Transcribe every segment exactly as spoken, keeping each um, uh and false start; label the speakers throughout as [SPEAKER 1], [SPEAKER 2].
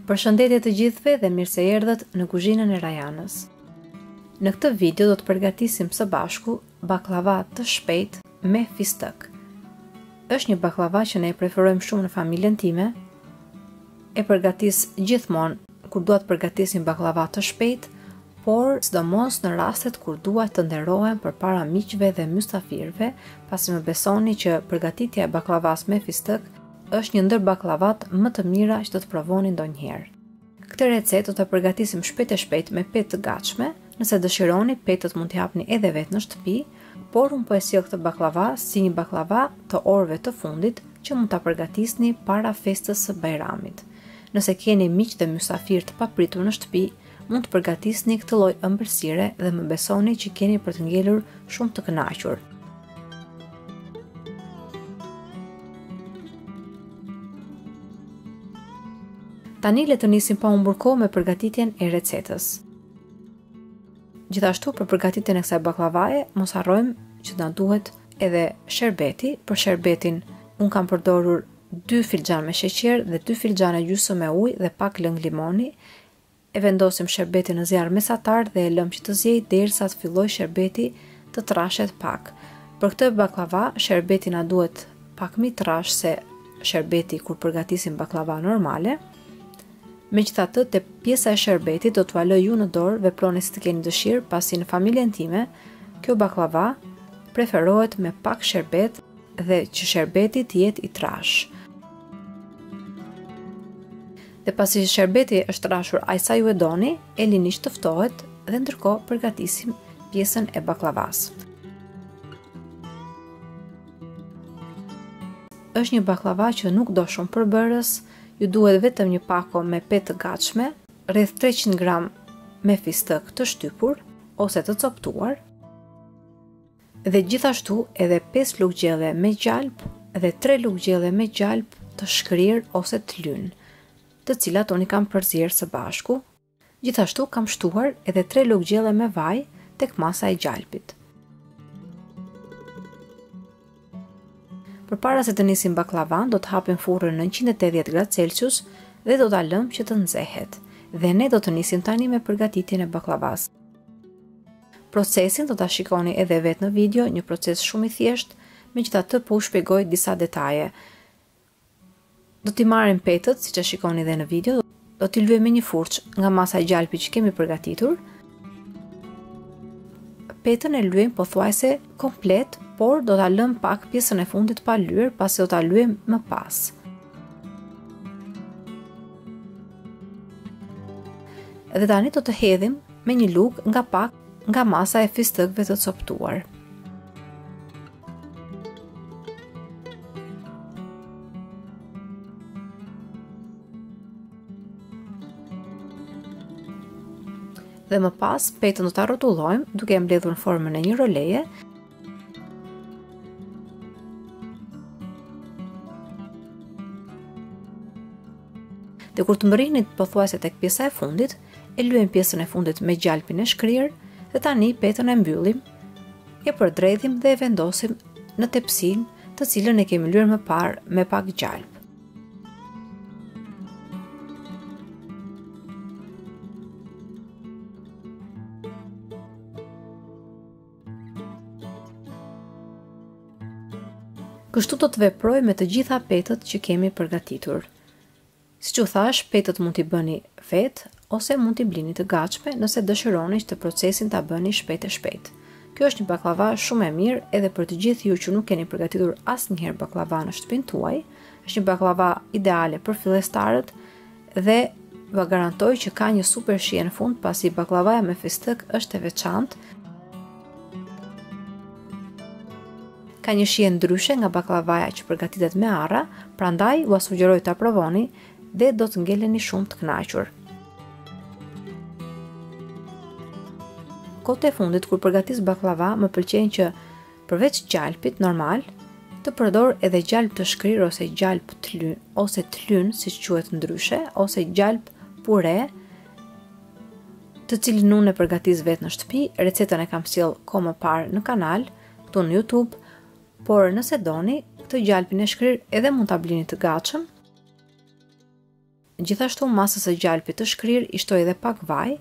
[SPEAKER 1] Përshëndetje të gjithëve dhe mirë se erdhët në kuzhinën e Rajanës. Në këtë video do të përgatisim së bashku baklava të shpejt me fistëk. Është një baklava që ne e preferojmë shumë në familjen time. E përgatis gjithmonë kur dua të përgatisim baklava të shpejt, por sidomos në rastet kur dua të nderohem përpara miqve dhe mysafirëve, pasi më besoni që përgatitja e baklavas me fistëk është një ndër baklavat më të mira që do të provoni ndonjëherë. Këtë recetë do ta përgatisim shpejt e shpejt me petë të gatshme. Nëse dëshironi, petët mund t'i hapni edhe vetë në shtëpi, por unë po e sjell këtë baklava si një baklava të orëve të fundit që mund ta përgatisni para festës së Bajramit. Nëse keni miq dhe mysafir të papritur në shtëpi, mund të përgatisni këtë lloj ëmbëlsire dhe më besoni që keni për të ngelur shumë të kënaqur. Tani le të nisim pa humbur kohë me përgatitjen e recetës. Gjithashtu për përgatitjen e kësaj baklavaje, mos harrojmë që na duhet edhe sherbeti. Për sherbetin un kam përdorur dy filxhan me sheqer dhe dy filxhane gjysmë me ujë dhe pak lëng limoni. E vendosim sherbetin në zjarr mesatar dhe e lëm që të ziejë derisa të fillojë sherbeti të trashet pak. Për këtë baklava sherbeti na duhet pak më i trash se sherbeti kur përgatisim baklava normale. Megjithatë, te pjesa e sherbetit do t'ua lë ju në dorë, veproni si të keni dëshirë, pasi në familjen time kjo baklava preferohet me pak sherbet dhe që sherbeti të jetë i trash. Dhe pasi sherbeti është trashur aq sa ju e doni, e lini që të ftohet dhe ndërkohë përgatisim pjesën e baklavas. Është një baklava që nuk do shumë përbërës. Ju duhet vetëm një pako me petë të gatshme, rreth treqind gram me fistëk të shtypur ose të coptuar, dhe gjithashtu edhe pesë lugë gjelle me gjalp dhe tre lugë gjelle me gjalp të shkrirë ose të lynë, të cilat unë i kam përzier së bashku. Gjithashtu kam shtuar edhe tre lugë gjelle me vaj tek masa e gjalpit. Përpara se të nisim baklavan, do të hapim furrën në njëqind e tetëdhjetë gradë Celsius dhe do ta lëmë që të nxehet. Dhe ne do të nisim tani me përgatitjen e baklavas. Procesin do ta shikoni edhe vetë në video, një proces shumë i thjeshtë, megjithatë po u shpjegoj disa detaje. Do t'i marrim petët, siç e shikoni edhe në video, do t'i lyejmë me një furçë nga masa e gjalpit që kemi përgatitur. Petën e lyejmë pothuajse komplet, por do ta lëm pak pjesën e fundit pa lyer, pasi do ta lyejmë më pas. Dhe tani do të hedhim me një lugë nga pak nga masa e fistëkëve të coptuar. Dhe më pas, petën do ta rrotullojmë duke e mbledhur në formën e një roleje. Dhe kur të mbërrinit pothuajse tek pjesa e fundit, e lyejmë pjesën e fundit me gjalpin e shkrirë dhe tani petën e mbyllim, e përdredhim dhe e vendosim në tepsinë të cilën e kemi lyer më parë me pak gjalp. Kështu do të veproj me të gjitha petët që kemi përgatitur. Siç u thash, petët mund t'i bëni vetë ose mund t'i blini të gatshme nëse dëshironi që të procesin ta bëni shpejt e shpejt. Kjo është një baklava shumë e mirë edhe për të gjithë ju që nuk keni përgatitur asnjëherë baklava në shtëpinë tuaj. Është një baklava ideale për fillestarët dhe va garantoj që ka një super shije në fund, pasi baklavaja me fistëk është e veçantë. Ka një shije ndryshe nga baklavaja që përgatitet me arra, prandaj ua sugjeroj ta provoni dhe do të ngeleni shumë të kënaqur. Kohët e fundit kur përgatis baklava, më pëlqen që përveç gjalpit normal, të përdor edhe gjalp të shkrirë ose gjalp të lyn, ose të lyn, siç quhet ndryshe, ose gjalp pure, të cilin unë e përgatis vetë në shtëpi. Recetën e kam sjell kohë më parë në kanal, këtu në YouTube, por nëse doni, këtë gjalpin e shkrirë edhe mund ta blini të gatshëm. Gjithashtu masës së gjalpit të shkrir i shtoj edhe pak vaj.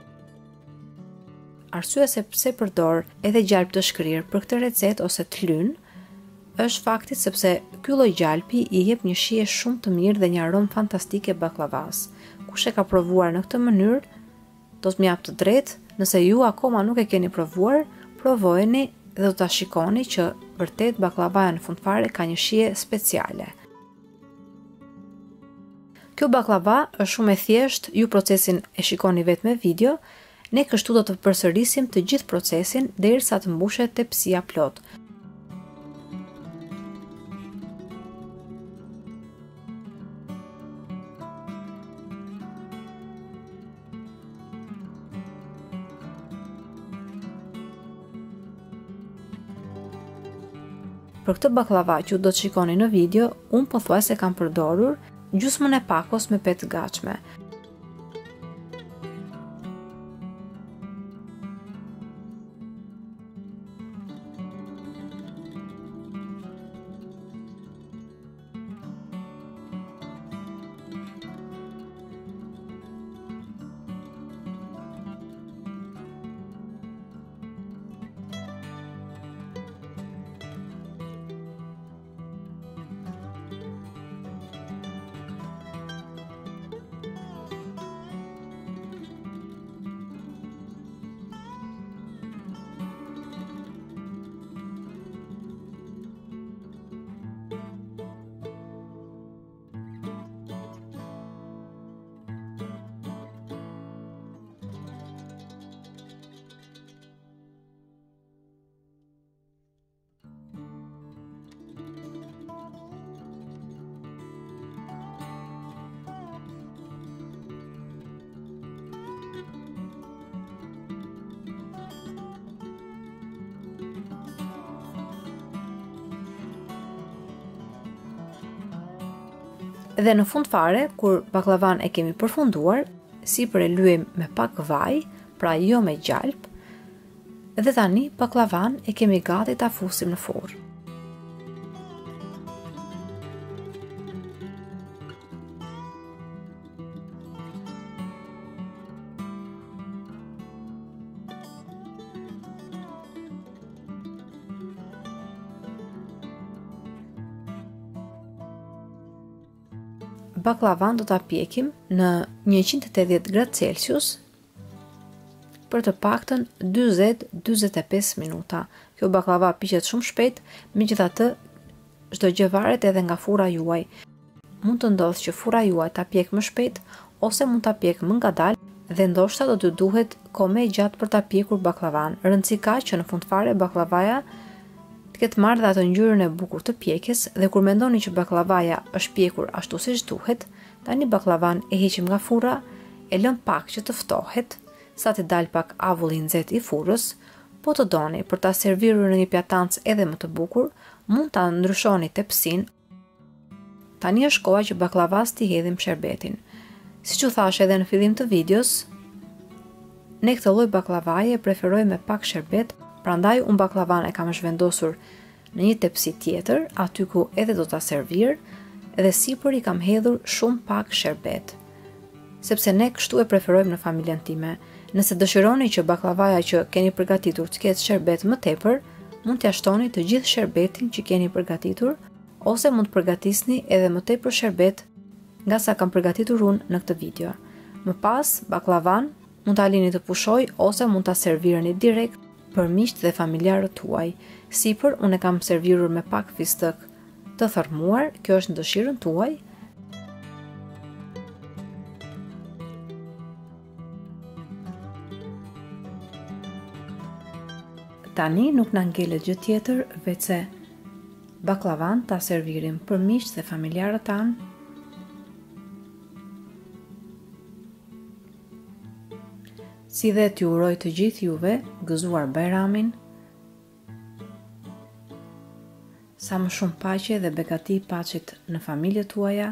[SPEAKER 1] Arsyeja se pse përdor edhe gjalp të shkrir për këtë recetë ose të lyn është fakti sepse ky lloj gjalpi i jep një shije shumë të mirë dhe një aromë fantastike baklavas. Kush e ka provuar në këtë mënyrë, do të më jap të drejtë, nëse ju akoma nuk e keni provuar, provojeni dhe do ta shikoni që vërtet baklavaja në fund fare ka një shije speciale. Kjo baklava është shumë e thjeshtë, ju procesin e shikoni vetë me video, ne kështu do të përsërisim të gjithë procesin derisa të mbushet tepsia plot. Për këtë baklava që do të shikoni në video, unë pothuajse kam përdorur gjysmën e pakos me petë gatshme. Dhe në fund fare, kur baklavan e kemi përfunduar, sipër e lyejm me pak vaj, pra jo me gjalp, dhe tani baklavan e kemi gati ta fusim në furrë. Baklavan do ta pjekim në njëqind e tetëdhjetë gradë Celsius për të paktën dyzet deri dyzet e pesë minuta. Kjo baklava piqet shumë shpejt, megjithatë çdo gjë varet edhe nga furra juaj. Mund të ndodhë që furra juaj ta pjek më shpejt ose mund ta pjek më ngadalë dhe ndoshta do të duhet kohë më gjatë për ta pjekur baklavan. Rëndësi ka që në fund fare baklavaja këtë marrë dhe atë ngjyrën e bukur të pjekjes dhe kur mendoni që baklavaja është pjekur ashtu siç duhet, tani baklavan e heqim nga furra, e lëm pak që të ftohet, sa të dal pak avulli i nxehtë i furrës. Po të doni për ta serviruar në një pjatancë edhe më të bukur, mund ta ndryshoni tepsinë. Tani është koha që baklavas t'i hedhim sherbetin. Siç u thash edhe në fillim të videos, ne këtë lloj baklavaje preferoj me pak sherbet. Prandaj unë baklavan e kam zhvendosur në një tepsi tjetër, aty ku edhe do ta servir, dhe sipër i kam hedhur shumë pak sherbet. Sepse ne kështu e preferojmë në familjen time. Nëse dëshironi që baklavaja që keni përgatitur të ketë sherbet më tepër, mund t'ia shtoni të gjithë sherbetin që keni përgatitur, ose mund të përgatisni edhe më tepër sherbet nga sa kam përgatitur unë në këtë video. Më pas, baklavan mund ta lini të pushoj ose mund ta servirani direkt për miqt dhe familjarët tuaj. Sipër unë e kam serviruar me pak fistëk të thërmuar, kjo është në dëshirën tuaj. Tani nuk na ngelet gjë tjetër veçse baklavan ta servirim për miqt dhe familjarët tanë. Si dhe t'ju uroj të gjithë juve gëzuar Bajramin, sa më shumë paqe dhe begati paqet në familjet tuaja,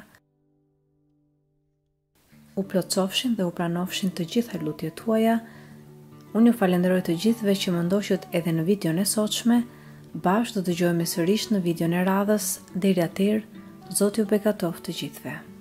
[SPEAKER 1] u plotësofshin dhe u pranofshin të gjitha lutjet tuaja. Unë ju falenderoj të gjithëve që më ndoqët edhe në videon e sotshme. Bashkë do të dëgjojmë sërish në videon e radhës. Deri atëherë, Zoti ju begatoft të gjithëve.